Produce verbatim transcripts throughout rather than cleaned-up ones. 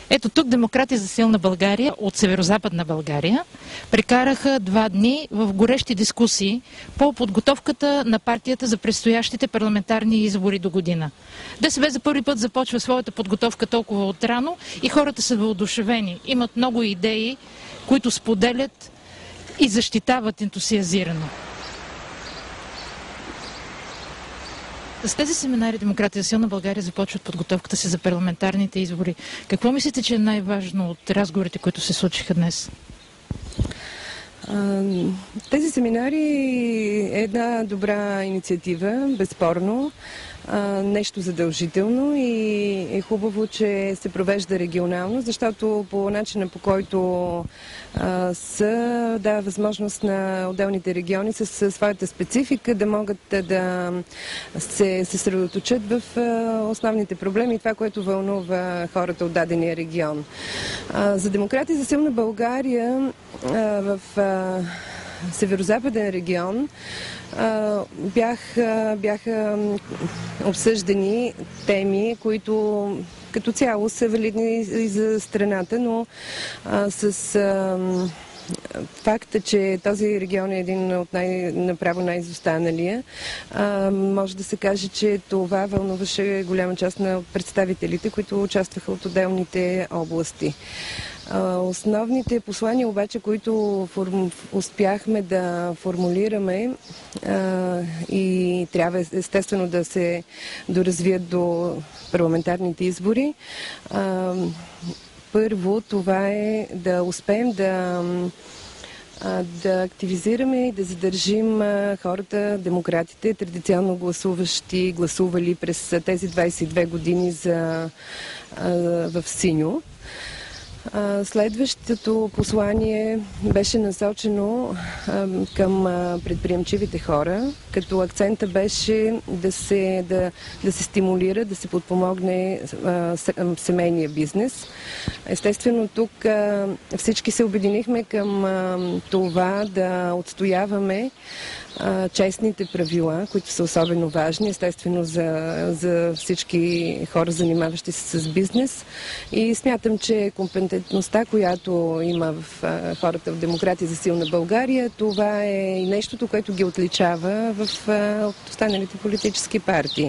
Ето тук Демократи за силна България от северозападна България прекараха два дни в горещи дискусии по подготовката на партията за предстоящите парламентарни избори до година. ДСБ за първи път започва своята подготовка толкова отрано и хората са въодушевени. Имат много идеи, които споделят и защитават ентусиазирано. С тези семинари Демократи за силна България започват подготовката си за парламентарните избори. Какво мислите, че е най-важно от разговорите, които се случиха днес? Тези семинари е една добра инициатива, безспорно. Нещо задължително и е хубаво, че се провежда регионално, защото по начина, по който са, дава възможност на отделните региони с своята специфика да могат да се съсредоточат в основните проблеми и това, което вълнува хората от дадения регион. За Демократи за силна България в северозападен регион бях, бяха обсъждани теми, които като цяло са валидни и за страната, но а, с а, факта, че този регион е един от най, направо най-изостаналия, а, може да се каже, че това вълнуваше голяма част на представителите, които участваха от отделните области. Основните послания обаче, които форм... успяхме да формулираме а, и трябва естествено да се доразвият до парламентарните избори, а, първо това е да успеем да да активизираме и да задържим хората, демократите, традиционно гласуващи, гласували през тези двадесет и две години за, в синьо. Следващото послание беше насочено към предприемчивите хора, като акцента беше да се, да, да се стимулира, да се подпомогне семейния бизнес. Естествено, тук всички се обединихме към това да отстояваме честните правила, които са особено важни, естествено за, за всички хора, занимаващи се с бизнес. И смятам, че компетентността, която има в хората в Демократи за силна България, това е и нещото, което ги отличава в, от останалите политически партии.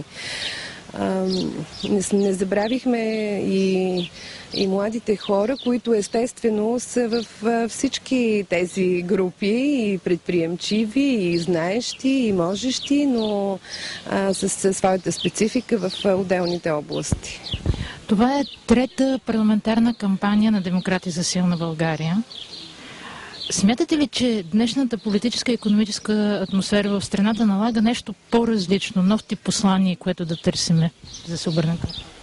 Не, не забравихме и, и младите хора, които естествено са в всички тези групи, и предприемчиви, и знаещи, и можещи, но а, с, с своята специфика в отделните области. Това е трета парламентарна кампания на Демократи за силна България. Смятате ли, че днешната политическа и икономическа атмосфера в страната налага нещо по-различно, нов тип послание, което да търсиме, за да се обърнем?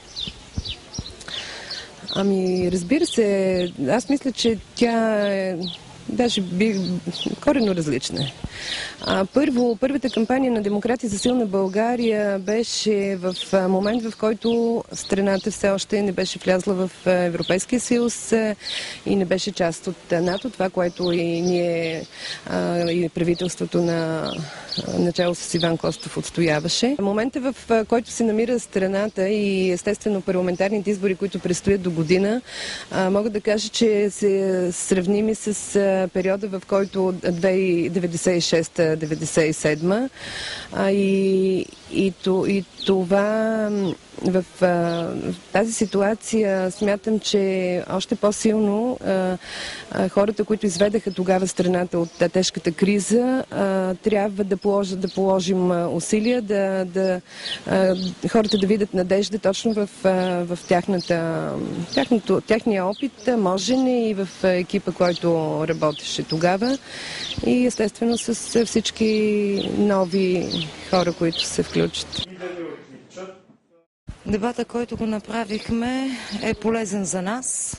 Ами, разбира се, аз мисля, че тя е даже би коренно различна. А, първо, първата кампания на Демократи за силна България беше в момент, в който страната все още не беше влязла в Европейския съюз и не беше част от НАТО, това, което и ние, а, и правителството на начало с Иван Костов отстояваше. Момента, в който се намира страната и естествено парламентарните избори, които предстоят до година, а, мога да кажа, че се сравними с периода, в който деветдесет и шеста деветдесет и седма и, и, и това в, в тази ситуация смятам, че още по-силно хората, които изведаха тогава страната от тежката криза, а, трябва да, положат, да положим усилия, да, да, а, хората да видят надежда точно в, в тяхната, тяхното, тяхния опит, можене и в екипа, който работеше тогава и естествено с всички нови хора, които се включат. Дебата, който го направихме, е полезен за нас.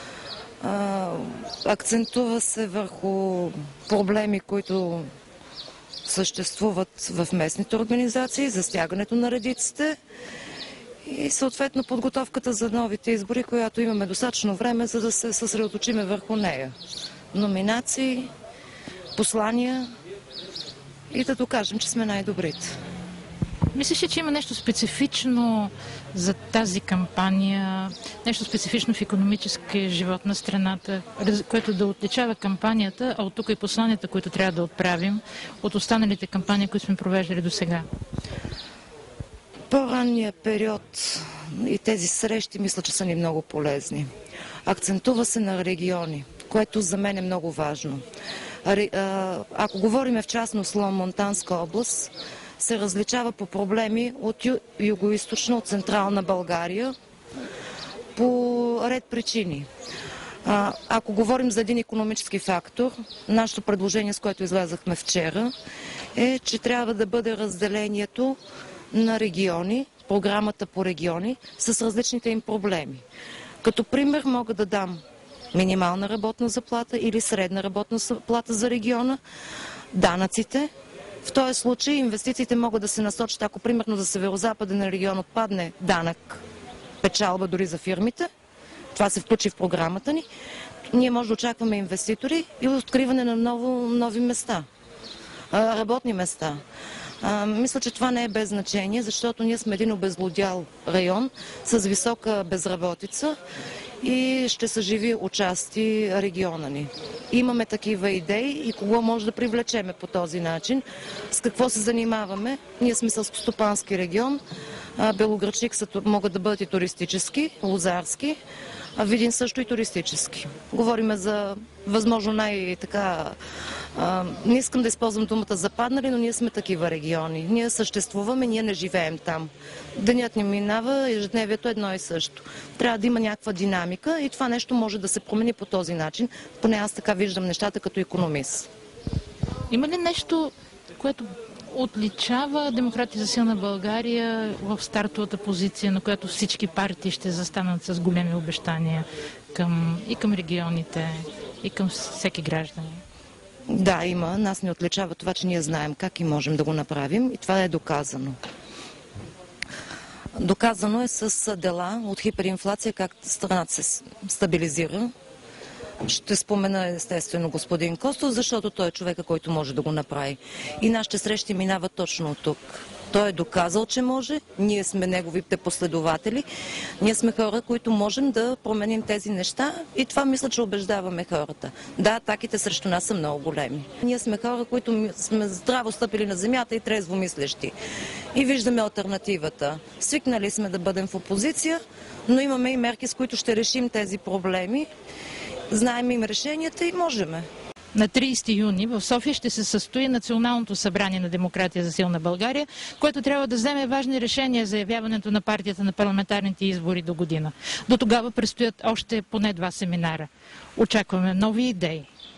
Акцентува се върху проблеми, които съществуват в местните организации, за стягането на редиците и съответно подготовката за новите избори, която имаме достатъчно време, за да се съсредоточиме върху нея. Номинации, послания и да докажем, че сме най-добрите. Мислиш ли, че има нещо специфично за тази кампания, нещо специфично в икономическия живот на страната, което да отличава кампанията, а от тук и посланията, които трябва да отправим от останалите кампании, които сме провеждали до сега? По-ранния период и тези срещи мисля, че са ни много полезни. Акцентува се на региони, което за мен е много важно. Ако говорим в частност Лон-Монтанска област, се различава по проблеми от ю, юго-источна, от централна България по ред причини. А, ако говорим за един икономически фактор, нашето предложение, с което излязахме вчера, е, че трябва да бъде разделението на региони, програмата по региони, с различните им проблеми. Като пример мога да дам минимална работна заплата или средна работна заплата за региона, данъците. В този случай инвестициите могат да се насочат, ако примерно за северо-западен регион отпадне данък, печалба дори за фирмите, това се включи в програмата ни, ние може да очакваме инвеститори и откриване на ново, нови места, работни места. А, мисля, че това не е без значение, защото ние сме един обезлюдял район с висока безработица и ще съживи участи региона ни. Имаме такива идеи и кого може да привлечеме по този начин. С какво се занимаваме? Ние сме селскостопански регион. Белоградчик могат да бъдат и туристически, лозарски, а Видин също и туристически. Говориме за възможно най-така... Не искам да използвам думата западнали, но ние сме такива региони. Ние съществуваме, ние не живеем там. Денят ни минава, ежедневието е едно и също. Трябва да има някаква динамика и това нещо може да се промени по този начин. Поне аз така виждам нещата като икономист. Има ли нещо, което отличава Демократи за силна България в стартовата позиция, на която всички партии ще застанат с големи обещания към, и към регионите, и към всеки гражданин? Да, има. Нас не отличава това, че ние знаем как и можем да го направим и това е доказано. Доказано е с дела от хиперинфлация, как страната се стабилизира. Ще спомена естествено господин Костов, защото той е човека, който може да го направи. И нашите срещи минават точно от тук. Той е доказал, че може, ние сме неговите последователи, ние сме хора, които можем да променим тези неща и това мисля, че убеждаваме хората. Да, атаките срещу нас са много големи. Ние сме хора, които сме здраво стъпили на земята и трезво мислещи. И виждаме алтернативата. Свикнали сме да бъдем в опозиция, но имаме и мерки, с които ще решим тези проблеми. Знаем им решенията и можеме. На тридесети юни в София ще се състои Националното събрание на Демократия за силна България, което трябва да вземе важни решения за явяването на партията на парламентарните избори до година. До тогава предстоят още поне два семинара. Очакваме нови идеи.